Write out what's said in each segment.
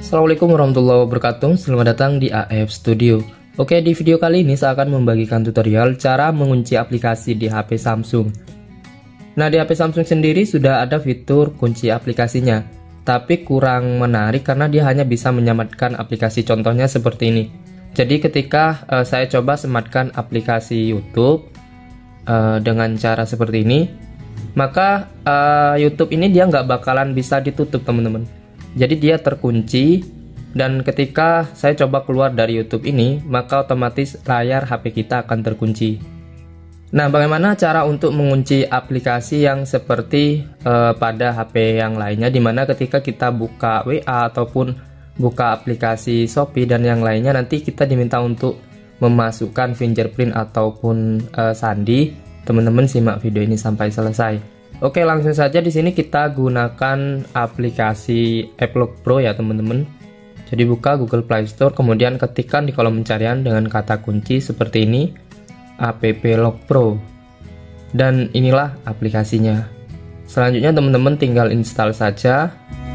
Assalamualaikum warahmatullahi wabarakatuh. Selamat datang di AF Studio. Oke, di video kali ini saya akan membagikan tutorial cara mengunci aplikasi di HP Samsung. Nah, di HP Samsung sendiri sudah ada fitur kunci aplikasinya, tapi kurang menarik karena dia hanya bisa menyematkan aplikasi, contohnya seperti ini. Jadi ketika saya coba sematkan aplikasi YouTube dengan cara seperti ini, maka YouTube ini dia nggak bakalan bisa ditutup, teman-teman. Jadi dia terkunci, dan ketika saya coba keluar dari YouTube ini, maka otomatis layar HP kita akan terkunci. Nah, bagaimana cara untuk mengunci aplikasi yang seperti pada HP yang lainnya, dimana ketika kita buka WA ataupun buka aplikasi Shopee dan yang lainnya, nanti kita diminta untuk memasukkan fingerprint ataupun sandi. Teman-teman simak video ini sampai selesai. Oke, langsung saja di sini kita gunakan aplikasi AppLock Pro ya, teman-teman. Jadi buka Google Play Store, kemudian ketikkan di kolom pencarian dengan kata kunci seperti ini, AppLock Pro. Dan inilah aplikasinya. Selanjutnya teman-teman tinggal install saja.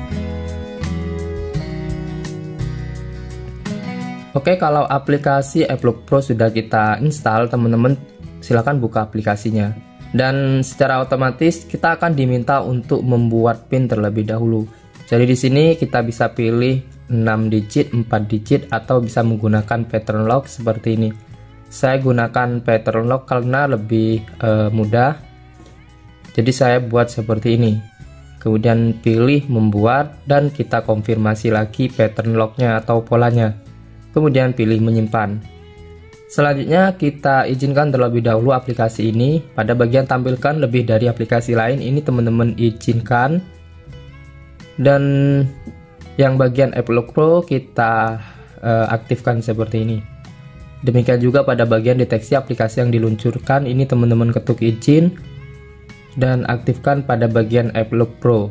Oke, kalau aplikasi AppLock Pro sudah kita install, teman-teman silakan buka aplikasinya. Dan secara otomatis kita akan diminta untuk membuat PIN terlebih dahulu. Jadi di sini kita bisa pilih 6 digit, 4 digit, atau bisa menggunakan pattern lock seperti ini. Saya gunakan pattern lock karena lebih mudah. Jadi saya buat seperti ini. Kemudian pilih membuat dan kita konfirmasi lagi pattern locknya atau polanya. Kemudian pilih menyimpan. Selanjutnya kita izinkan terlebih dahulu aplikasi ini. Pada bagian tampilkan lebih dari aplikasi lain, ini teman-teman izinkan. Dan yang bagian AppLock Pro kita aktifkan seperti ini. Demikian juga pada bagian deteksi aplikasi yang diluncurkan, ini teman-teman ketuk izin dan aktifkan pada bagian AppLock Pro.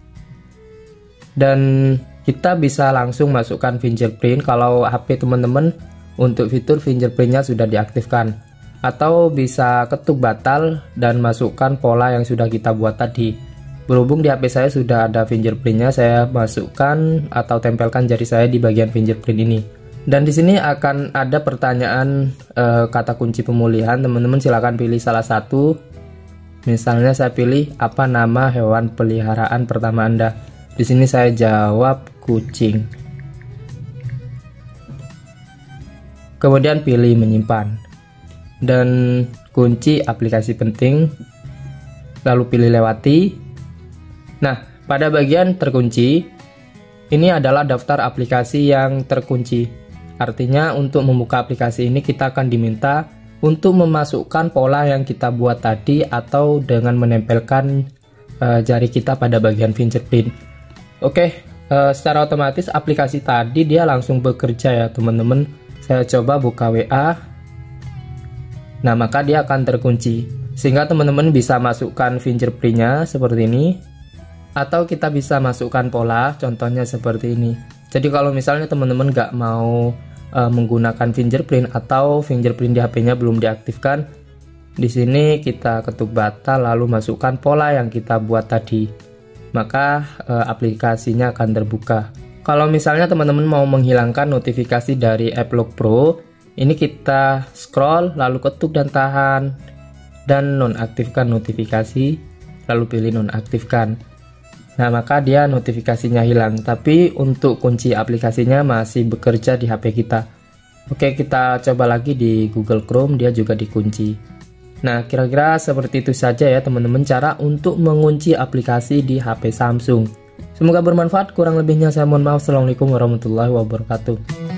Dan kita bisa langsung masukkan fingerprint kalau HP teman-teman untuk fitur fingerprintnya sudah diaktifkan, atau bisa ketuk batal dan masukkan pola yang sudah kita buat tadi. Berhubung di HP saya sudah ada fingerprintnya, saya masukkan atau tempelkan jari saya di bagian fingerprint ini. Dan di sini akan ada pertanyaan kata kunci pemulihan, teman-teman silakan pilih salah satu. Misalnya saya pilih apa nama hewan peliharaan pertama Anda. Di sini saya jawab kucing. Kemudian pilih menyimpan dan kunci aplikasi penting, lalu pilih lewati. Nah, pada bagian terkunci ini adalah daftar aplikasi yang terkunci. Artinya untuk membuka aplikasi ini kita akan diminta untuk memasukkan pola yang kita buat tadi atau dengan menempelkan jari kita pada bagian fingerprint. Oke, secara otomatis aplikasi tadi dia langsung bekerja ya, teman-teman. Saya coba buka WA. Nah, maka dia akan terkunci. Sehingga teman-teman bisa masukkan fingerprintnya seperti ini. Atau kita bisa masukkan pola, contohnya seperti ini. Jadi kalau misalnya teman-teman nggak mau menggunakan fingerprint atau fingerprint di HP-nya belum diaktifkan, di sini kita ketuk batal lalu masukkan pola yang kita buat tadi. Maka aplikasinya akan terbuka. Kalau misalnya teman-teman mau menghilangkan notifikasi dari AppLock Pro, ini kita scroll, lalu ketuk dan tahan, dan nonaktifkan notifikasi, lalu pilih nonaktifkan. Nah, maka dia notifikasinya hilang, tapi untuk kunci aplikasinya masih bekerja di HP kita. Oke, kita coba lagi di Google Chrome, dia juga dikunci. Nah, kira-kira seperti itu saja ya teman-teman cara untuk mengunci aplikasi di HP Samsung. Semoga bermanfaat, kurang lebihnya saya mohon maaf. Assalamualaikum warahmatullahi wabarakatuh.